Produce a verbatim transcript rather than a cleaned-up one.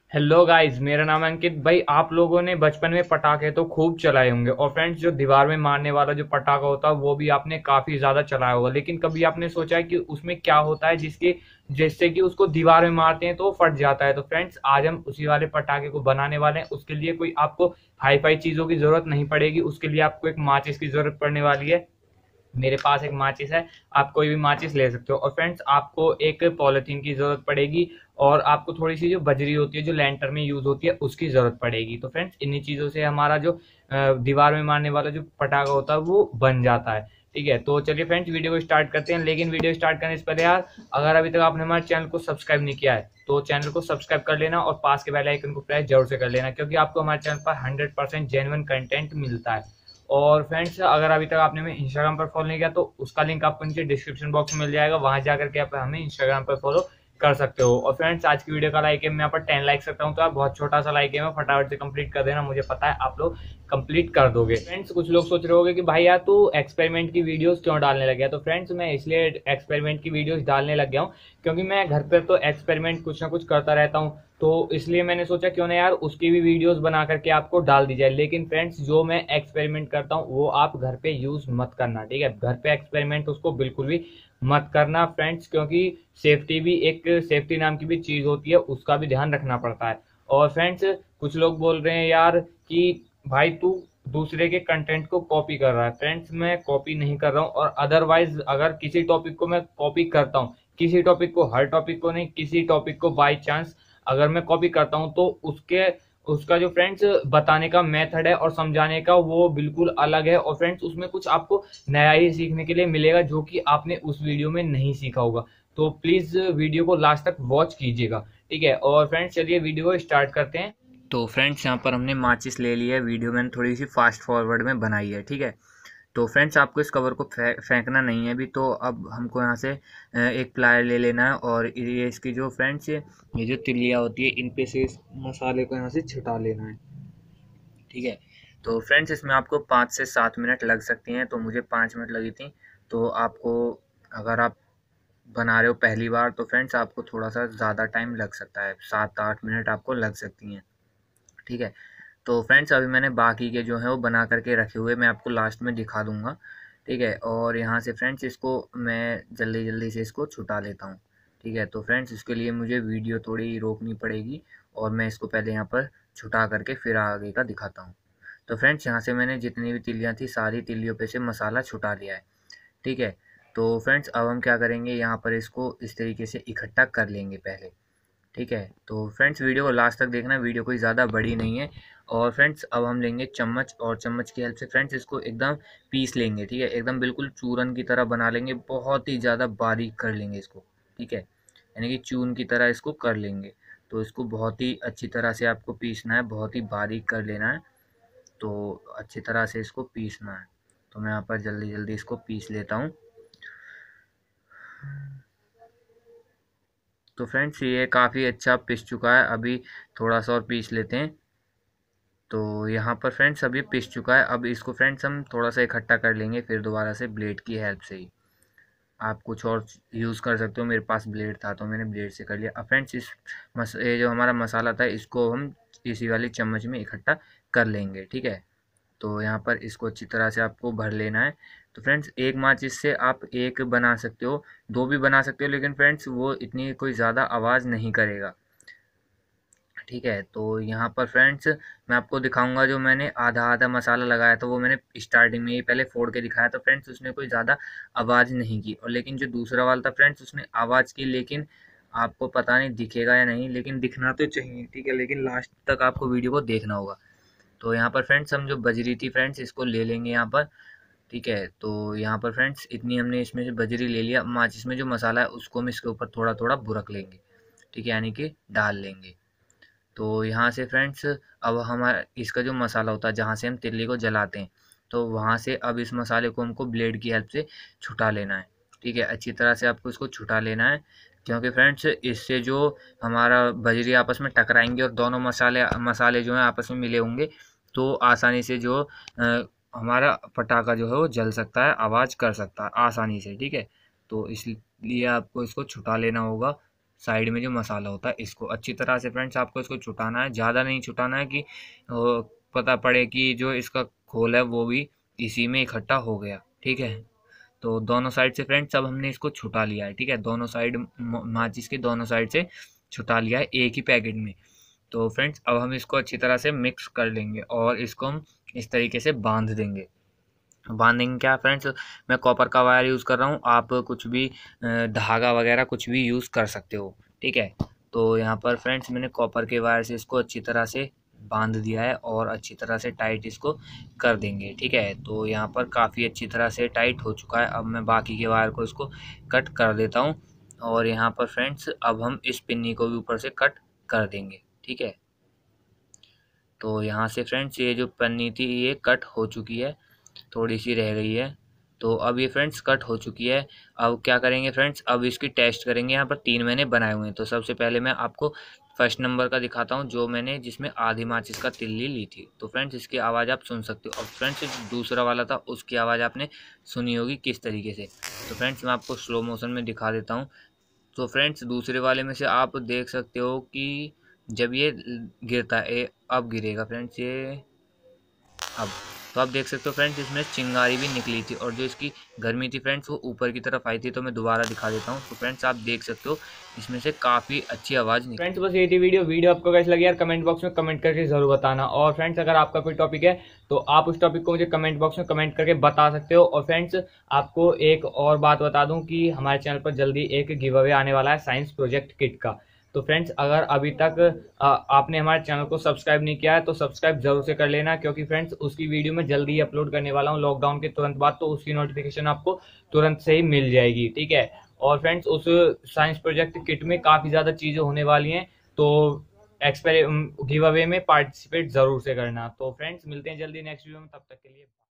Hello guys, मेरा नाम है अंकित भाई। आप लोगों ने बचपन में पटाखे तो खूब चलाए होंगे और फ्रेंड्स जो दीवार में मारने वाला जो पटाखा होता है वो भी आपने काफी ज्यादा चलाया होगा। लेकिन कभी आपने सोचा है कि उसमें क्या होता है जिसके जिससे कि उसको दीवार में मारते हैं तो वो फट जाता है। तो फ्रेंड्स आज हम उसी वाले पटाखे को बनाने वाले हैं। उसके लिए कोई आपको हाई फाई चीजों की जरूरत नहीं पड़ेगी। उसके लिए आपको एक माचिस की जरूरत पड़ने वाली है। मेरे पास एक माचिस है, आप कोई भी माचिस ले सकते हो। और फ्रेंड्स आपको एक पॉलिथीन की जरूरत पड़ेगी और आपको थोड़ी सी जो बजरी होती है जो लैंटर में यूज होती है उसकी जरूरत पड़ेगी। तो फ्रेंड्स इन्हीं चीजों से हमारा जो अ, दीवार में मारने वाला जो पटाखा होता है वो बन जाता है। ठीक है, तो चलिए फ्रेंड्स वीडियो को स्टार्ट करते हैं। लेकिन वीडियो स्टार्ट करने से पहले यार, अगर अभी तक आपने हमारे चैनल को सब्सक्राइब नहीं किया है तो चैनल को सब्सक्राइब कर लेना और पास के बेल आइकन को प्रेस जरूर से कर लेना, क्योंकि आपको हमारे चैनल पर हंड्रेड परसेंट जेन्युइन कंटेंट मिलता है। और फ्रेंड्स अगर अभी तक आपने हमें इंस्टाग्राम पर फॉलो नहीं किया तो उसका लिंक आपको नीचे डिस्क्रिप्शन बॉक्स में मिल जाएगा, वहां जाकर के आप हमें इंस्टाग्राम पर फॉलो कर सकते हो। और फ्रेंड्स आज की वीडियो का लाइक है मैं यहाँ पर टेन लाइक सकता हूँ, तो आप बहुत छोटा सा लाइक है मैं फटाफट से कंप्लीट कर देना, मुझे पता है आप लोग कंप्लीट कर दोगे। फ्रेंड्स कुछ लोग सोच रहे होंगे कि भाई यार तू एक्सपेरिमेंट की वीडियोस क्यों डालने लग गया। तो फ्रेंड्स मैं इसलिए एक्सपेरिमेंट की वीडियोस डालने लग गया हूँ क्योंकि मैं घर पर तो एक्सपेरिमेंट कुछ ना कुछ करता रहता हूँ। तो इसलिए मैंने सोचा क्यों ना यार उसकी भी वीडियोस बना करके आपको डाल दी जाए। लेकिन फ्रेंड्स जो मैं एक्सपेरिमेंट करता हूँ वो आप घर पे यूज मत करना, ठीक है। घर पे एक्सपेरिमेंट उसको बिल्कुल भी मत करना फ्रेंड्स, क्योंकि सेफ्टी भी एक सेफ्टी नाम की भी चीज होती है, उसका भी ध्यान रखना पड़ता है। और फ्रेंड्स कुछ लोग बोल रहे हैं यार कि भाई तू दूसरे के कंटेंट को कॉपी कर रहा है। फ्रेंड्स मैं कॉपी नहीं कर रहा हूँ, और अदरवाइज अगर किसी टॉपिक को मैं कॉपी करता हूँ, किसी टॉपिक को, हर टॉपिक को नहीं, किसी टॉपिक को बाई चांस अगर मैं कॉपी करता हूँ तो उसके उसका जो फ्रेंड्स बताने का मेथड है और समझाने का वो बिल्कुल अलग है। और फ्रेंड्स उसमें कुछ आपको नया ही सीखने के लिए मिलेगा जो कि आपने उस वीडियो में नहीं सीखा होगा। तो प्लीज वीडियो को लास्ट तक वॉच कीजिएगा, ठीक है। और फ्रेंड्स चलिए वीडियो को स्टार्ट करते हैं। तो फ्रेंड्स यहाँ पर हमने माचिस ले ली है, वीडियो मैंने थोड़ी सी फास्ट फॉरवर्ड में बनाई है, ठीक है। तो फ्रेंड्स आपको इस कवर को फे, फेंकना नहीं है अभी। तो अब हमको यहाँ से अ, एक प्लायर ले लेना है और ये इसकी जो फ्रेंड्स ये जो तिलियाँ होती है इन पे से इस मसाले को यहाँ से छुटा लेना है, ठीक है। तो फ्रेंड्स इसमें आपको पाँच से सात मिनट लग सकती हैं, तो मुझे पाँच मिनट लगी थी। तो आपको अगर आप बना रहे हो पहली बार तो फ्रेंड्स आपको थोड़ा सा ज़्यादा टाइम लग सकता है, सात आठ मिनट आपको लग सकती हैं, ठीक है। तो फ्रेंड्स अभी मैंने बाकी के जो है वो बना करके रखे हुए मैं आपको लास्ट में दिखा दूंगा, ठीक है। और यहाँ से फ्रेंड्स इसको मैं जल्दी जल्दी से इसको छुटा लेता हूँ, ठीक है। तो फ्रेंड्स इसके लिए मुझे वीडियो थोड़ी रोकनी पड़ेगी और मैं इसको पहले यहाँ पर छुटा करके फिर आगे का दिखाता हूँ। तो फ्रेंड्स यहाँ से मैंने जितनी भी तिलियाँ थी सारी तिलियों पे से मसाला छुटा लिया है, ठीक है। तो फ्रेंड्स अब हम क्या करेंगे, यहाँ पर इसको इस तरीके से इकट्ठा कर लेंगे पहले, ठीक है। तो फ्रेंड्स वीडियो को लास्ट तक देखना, वीडियो कोई ज़्यादा बड़ी नहीं है। और फ्रेंड्स अब हम लेंगे चम्मच और चम्मच की हेल्प से फ्रेंड्स इसको एकदम पीस लेंगे, ठीक है। एकदम बिल्कुल चूरन की तरह बना लेंगे, बहुत ही ज़्यादा बारीक कर लेंगे इसको, ठीक है। यानी कि चून की तरह इसको कर लेंगे। तो इसको बहुत ही अच्छी तरह से आपको पीसना है, बहुत ही बारीक कर लेना है। तो अच्छी तरह से इसको पीसना है। तो मैं यहाँ पर जल्दी जल्दी इसको पीस लेता हूँ। तो फ्रेंड्स ये काफ़ी अच्छा पिस चुका है, अभी थोड़ा सा और पीस लेते हैं। तो यहाँ पर फ्रेंड्स अभी पिस चुका है। अब इसको फ्रेंड्स हम थोड़ा सा इकट्ठा कर लेंगे फिर दोबारा से ब्लेड की हेल्प से ही। आप कुछ और यूज़ कर सकते हो, मेरे पास ब्लेड था तो मैंने ब्लेड से कर लिया। अब फ्रेंड्स इस मस ये जो हमारा मसाला था इसको हम इसी वाली चम्मच में इकट्ठा कर लेंगे, ठीक है। तो यहाँ पर इसको अच्छी तरह से आपको भर लेना है। तो फ्रेंड्स एक माचिस से आप एक बना सकते हो, दो भी बना सकते हो, लेकिन फ्रेंड्स वो इतनी कोई ज़्यादा आवाज़ नहीं करेगा, ठीक है। तो यहाँ पर फ्रेंड्स मैं आपको दिखाऊंगा, जो मैंने आधा आधा मसाला लगाया था वो मैंने स्टार्टिंग में ही पहले फोड़ के दिखाया था फ्रेंड्स, उसने कोई ज़्यादा आवाज़ नहीं की। और लेकिन जो दूसरा वाला था फ्रेंड्स उसने आवाज़ की, लेकिन आपको पता नहीं दिखेगा या नहीं, लेकिन दिखना तो चाहिए, ठीक है। लेकिन लास्ट तक आपको वीडियो को देखना होगा। तो यहाँ पर फ्रेंड्स हम जो बजरी थी फ्रेंड्स इसको ले लेंगे यहाँ पर, ठीक है। तो यहाँ पर फ्रेंड्स इतनी हमने इसमें से बजरी ले लिया। माचिस में जो मसाला है उसको हम इसके ऊपर थोड़ा थोड़ा बुरक लेंगे, ठीक है, यानी कि डाल लेंगे। तो यहाँ से फ्रेंड्स अब हमारा इसका जो मसाला होता है जहाँ से हम तिल्ली को जलाते हैं, तो वहाँ से अब इस मसाले को हमको ब्लेड की हेल्प से छुटा लेना है, ठीक है। अच्छी तरह से आपको इसको छुटा लेना है, क्योंकि फ्रेंड्स इससे जो हमारा बजरी आपस में टकराएंगे और दोनों मसाले मसाले जो हैं आपस में मिले होंगे, तो आसानी से जो अ, हमारा पटाखा जो है वो जल सकता है, आवाज़ कर सकता है आसानी से, ठीक है। तो इसलिए आपको इसको छुटा लेना होगा। साइड में जो मसाला होता है इसको अच्छी तरह से फ्रेंड्स आपको इसको छुटाना है, ज़्यादा नहीं छुटाना है कि अ, पता पड़े कि जो इसका खोल है वो भी इसी में इकट्ठा हो गया। ठीक है, तो दोनों साइड से फ्रेंड्स अब हमने इसको छुटा लिया है। ठीक है, दोनों साइड म- माचिस के दोनों साइड से छुटा लिया है एक ही पैकेट में। तो फ्रेंड्स अब हम इसको अच्छी तरह से मिक्स कर लेंगे और इसको हम इस तरीके से बांध देंगे। बांधेंगे क्या फ्रेंड्स, मैं कॉपर का वायर यूज़ कर रहा हूँ, आप कुछ भी अ, धागा वगैरह कुछ भी यूज़ कर सकते हो। ठीक है, तो यहाँ पर फ्रेंड्स मैंने कॉपर के वायर से इसको अच्छी तरह से बांध दिया है और अच्छी तरह से टाइट इसको कर देंगे। ठीक है, तो यहाँ पर काफ़ी अच्छी तरह से टाइट हो चुका है। अब मैं बाकी के वायर को इसको कट कर देता हूँ और यहाँ पर फ्रेंड्स अब हम इस पिन्नी को भी ऊपर से कट कर देंगे। ठीक है, तो यहाँ से फ्रेंड्स ये जो पन्नी थी ये कट हो चुकी है, थोड़ी सी रह गई है। तो अब ये फ्रेंड्स कट हो चुकी है। अब क्या करेंगे फ्रेंड्स, अब इसकी टेस्ट करेंगे। यहाँ पर तीन मैंने बनाए हुए हैं, तो सबसे पहले मैं आपको फर्स्ट नंबर का दिखाता हूँ जो मैंने जिसमें आधी माचिस का तिल्ली ली थी। तो फ्रेंड्स इसकी आवाज़ आप सुन सकते हो। और फ्रेंड्स दूसरा वाला था उसकी आवाज़ आपने सुनी होगी किस तरीके से। तो फ्रेंड्स मैं आपको स्लो मोशन में दिखा देता हूँ। तो फ्रेंड्स दूसरे वाले में से आप देख सकते हो कि जब ये गिरता है, अब गिरेगा फ्रेंड्स ये, अब तो आप देख सकते हो फ्रेंड्स इसमें चिंगारी भी निकली थी और जो इसकी गर्मी थी फ्रेंड्स वो ऊपर की तरफ आई थी। तो मैं दोबारा दिखा देता हूँ। तो फ्रेंड्स आप देख सकते हो इसमें से काफ़ी अच्छी आवाज़ निकली। फ्रेंड्स बस ये थी वीडियो वीडियो आपको कैसी लगी यार कमेंट बॉक्स में कमेंट करके जरूर बताना। और फ्रेंड्स अगर आपका कोई टॉपिक है तो आप उस टॉपिक को मुझे कमेंट बॉक्स में कमेंट करके बता सकते हो। और फ्रेंड्स आपको एक और बात बता दूं कि हमारे चैनल पर जल्दी एक गिव अवे आने वाला है साइंस प्रोजेक्ट किट का। तो फ्रेंड्स अगर अभी तक आ, आपने हमारे चैनल को सब्सक्राइब नहीं किया है तो सब्सक्राइब जरूर से कर लेना, क्योंकि फ्रेंड्स उसकी वीडियो मैं जल्दी ही अपलोड करने वाला हूँ लॉकडाउन के तुरंत बाद। तो उसकी नोटिफिकेशन आपको तुरंत से ही मिल जाएगी। ठीक है, और फ्रेंड्स उस साइंस प्रोजेक्ट किट में काफ़ी ज़्यादा चीज़ें होने वाली हैं, तो एक्सपेरि गिव अवे में पार्टिसिपेट जरूर से करना। तो फ्रेंड्स मिलते हैं जल्दी नेक्स्ट वीडियो में, तब तक के लिए।